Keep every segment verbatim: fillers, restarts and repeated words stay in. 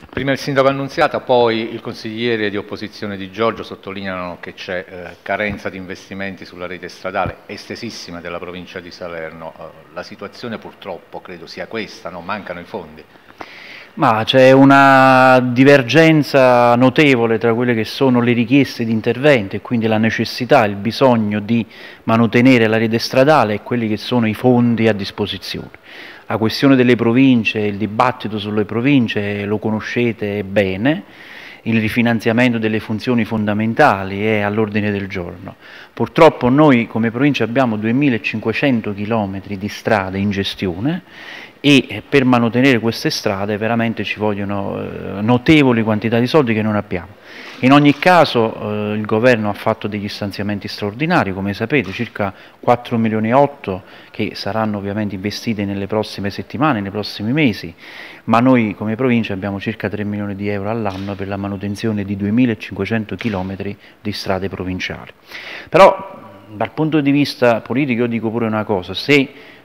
Prima il sindaco Annunziata, poi il consigliere di opposizione Di Giorgio sottolineano che c'è eh, carenza di investimenti sulla rete stradale estesissima della provincia di Salerno. Eh, la situazione purtroppo credo sia questa, no? Mancano i fondi. Ma c'è una divergenza notevole tra quelle che sono le richieste di intervento e quindi la necessità, il bisogno di manutenere la rete stradale e quelli che sono i fondi a disposizione. La questione delle province, il dibattito sulle province lo conoscete bene, il rifinanziamento delle funzioni fondamentali è all'ordine del giorno. Purtroppo noi come provincia abbiamo duemilacinquecento chilometri di strade in gestione e per mantenere queste strade veramente ci vogliono eh, notevoli quantità di soldi che non abbiamo. In ogni caso eh, il governo ha fatto degli stanziamenti straordinari, come sapete, circa quattro milioni e otto che saranno ovviamente investiti nelle prossime settimane, nei prossimi mesi, ma noi come provincia abbiamo circa tre milioni di euro all'anno per la manutenzione di duemilacinquecento chilometri di strade provinciali. Però dal punto di vista politico io dico pure una cosa: se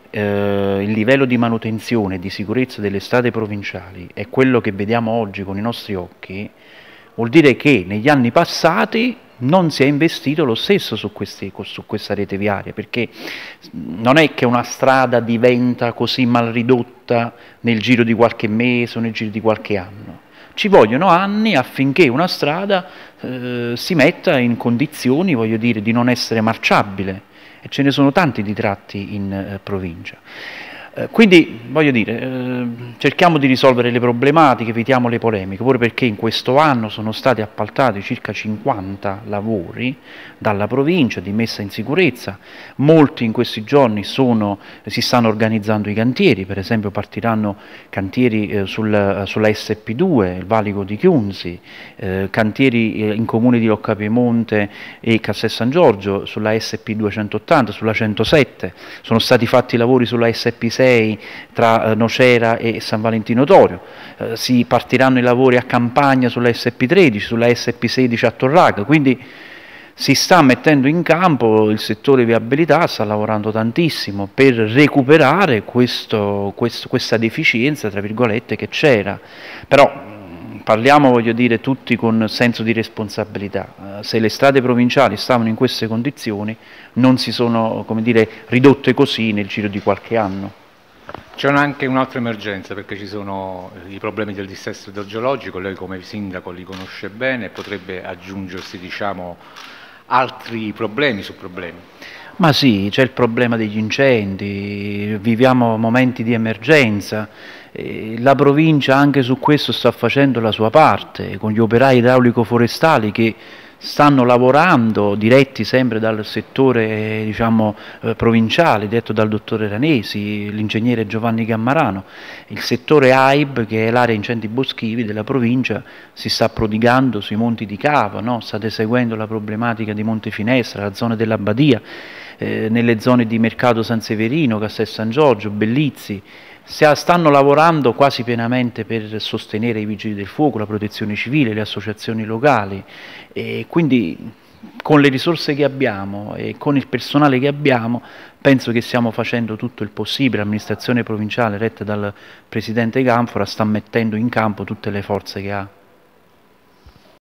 eh, il livello di manutenzione e di sicurezza delle strade provinciali è quello che vediamo oggi con i nostri occhi, vuol dire che negli anni passati non si è investito lo stesso su, questi, su questa rete viaria, perché non è che una strada diventa così mal ridotta nel giro di qualche mese o nel giro di qualche anno. Ci vogliono anni affinché una strada eh, si metta in condizioni, voglio dire, di non essere marciabile, e ce ne sono tanti di tratti in eh, provincia. Eh, quindi, voglio dire, eh, cerchiamo di risolvere le problematiche, evitiamo le polemiche, pure perché in questo anno sono stati appaltati circa cinquanta lavori dalla provincia di messa in sicurezza. Molti in questi giorni sono, si stanno organizzando i cantieri, per esempio partiranno cantieri eh, sul, sulla S P due, il valico di Chiunzi, eh, cantieri eh, in comune di Loccapiemonte e Castel San Giorgio, sulla S P duecentottanta, sulla centosette, sono stati fatti lavori sulla S P sei tra eh, Nocera e San Valentino Torio, eh, si partiranno i lavori a Campagna sulla S P tredici, sulla S P sedici a Torraca, quindi si sta mettendo in campo il settore viabilità, sta lavorando tantissimo per recuperare questo, questo, questa deficienza, tra virgolette, che c'era. Però parliamo, voglio dire, tutti con senso di responsabilità. Se le strade provinciali stavano in queste condizioni, non si sono, come dire, ridotte così nel giro di qualche anno. C'è anche un'altra emergenza, perché ci sono i problemi del dissesto idrogeologico, lei come sindaco li conosce bene, potrebbe aggiungersi, diciamo, altri problemi su problemi. Ma sì, c'è il problema degli incendi, viviamo momenti di emergenza, eh, la provincia anche su questo sta facendo la sua parte, con gli operai idraulico-forestali che stanno lavorando, diretti sempre dal settore diciamo, eh, provinciale, detto dal dottore Ranesi, l'ingegnere Giovanni Gammarano. Il settore A I B, che è l'area incendi boschivi della provincia, si sta prodigando sui monti di Cava, no? State seguendo la problematica di Montefinestra, la zona della Badia, eh, nelle zone di Mercato San Severino, Castel San Giorgio, Bellizzi. Stanno lavorando quasi pienamente per sostenere i vigili del fuoco, la protezione civile, le associazioni locali, e quindi con le risorse che abbiamo e con il personale che abbiamo penso che stiamo facendo tutto il possibile. L'amministrazione provinciale retta dal presidente Canfora sta mettendo in campo tutte le forze che ha.